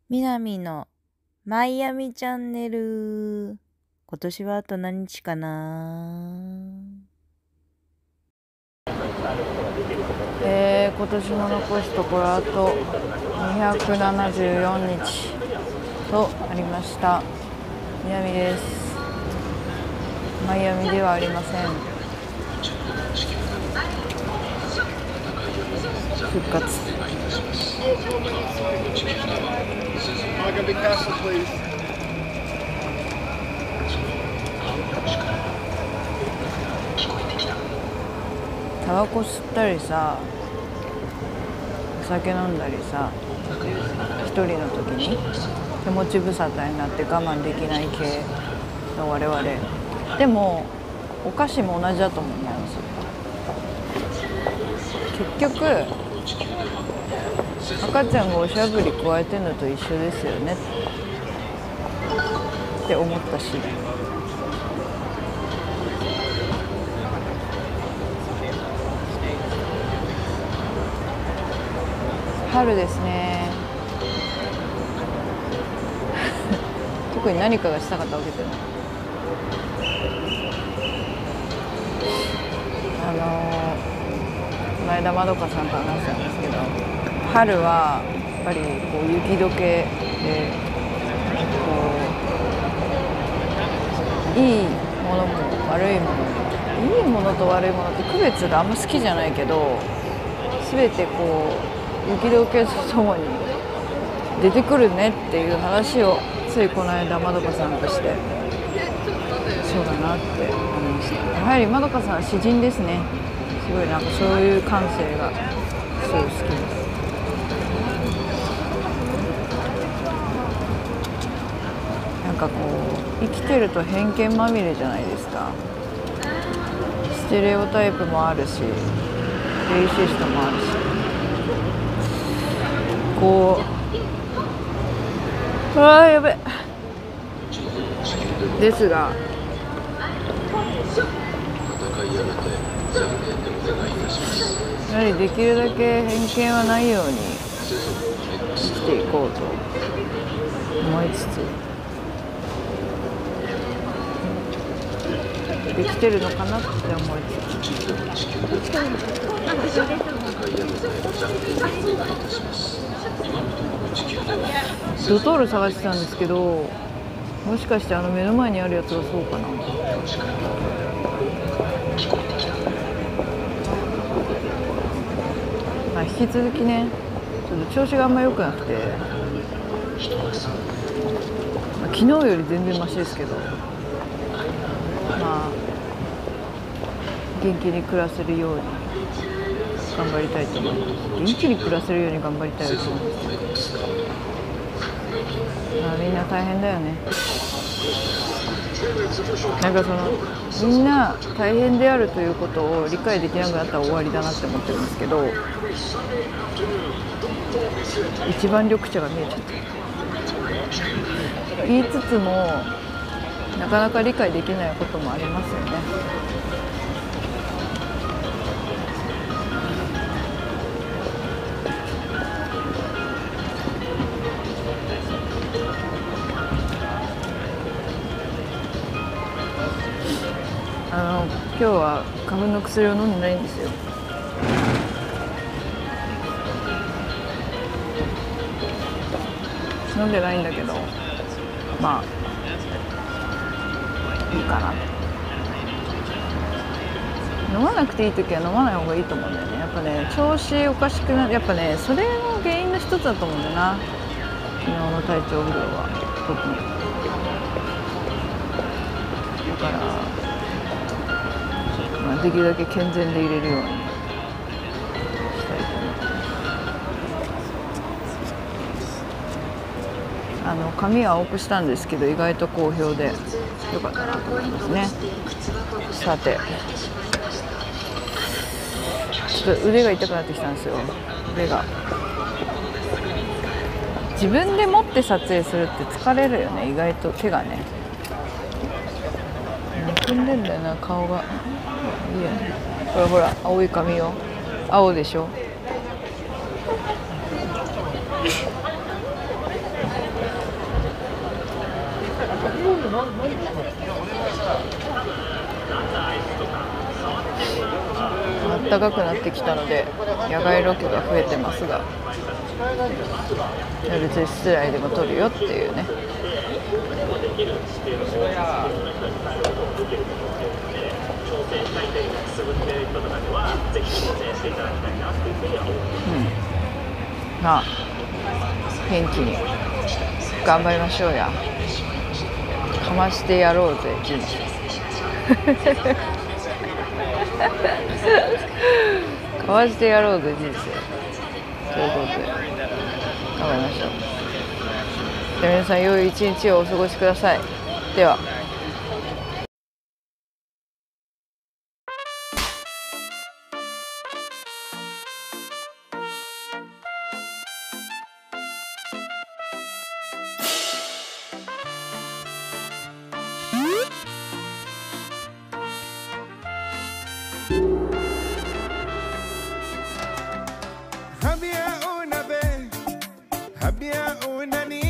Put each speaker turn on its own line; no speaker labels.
みなみのマイアミチャンネル。今年はあと何日かな。今年も残すところあと274日となりました。みなみです。マイアミではありません。復活。タバコ吸ったりさ、お酒飲んだりさ、一人の時に手持ち無沙汰になって我慢できない系の我々でも、お菓子も同じだと思うんですよ。結局赤ちゃんがおしゃぶり加えてるのと一緒ですよねって思ったし、春ですね。特に何かがしたかったわけじゃない。この間まどかさんと話したんですけど、春はやっぱりこう雪解けで、こういいものも悪いものも、いいものと悪いものって区別があんま好きじゃないけど、全てこう雪解けとともに出てくるねっていう話をついこの間まどかさんとして、そうだなって思いました。やはりまどかさんは詩人ですね。すごいなんかそういう感性がすごい好きです。なんかこう生きてると偏見まみれじゃないですか。ステレオタイプもあるし、レイシストもあるし、こうやべですが、やはりできるだけ偏見はないように生きていこうと思いつつ、できてるのかなって思いつつ、ドトール探してたんですけど、もしかして目の前にあるやつがそうかな。引き続きね、ちょっと調子があんま良くなくて、昨日より全然マシですけど、元気に暮らせるように頑張りたいと思います。元気に暮らせるように頑張りたいと思います。みんな大変だよね。なんかみんな大変であるということを理解できなくなったら終わりだなって思ってるんですけど、一番緑茶が見えちゃった言いつつも、なかなか理解できないこともありますよね。今日は花粉の薬を飲んでないんですよ。飲んでないんだけど、まあいいかな。飲まなくていい時は飲まない方がいいと思うんだよね。やっぱね、調子おかしくなる、やっぱね、それの原因の一つだと思うんだよな、昨日の体調不良は。特にだから、できるだけ健全でいれるようにしたいと思います。髪は青くしたんですけど、意外と好評で良かったなと思いますね。さて、ちょっと腕が痛くなってきたんですよ。腕が自分で持って撮影するって疲れるよね。意外と手がねむくんでんだよな、顔が。いいよね。ほらほら、青い髪よ。青でしょ。 暖かくなってきたので野外ロケが増えてますが、別に室内でも撮るよっていうね。まあ元気に頑張りましょうや。かましてやろうぜ人生かましてやろうぜ人生ということで頑張りましょう。じゃあ皆さん良い一日をお過ごしください。では。
Habia una vez, había una niña.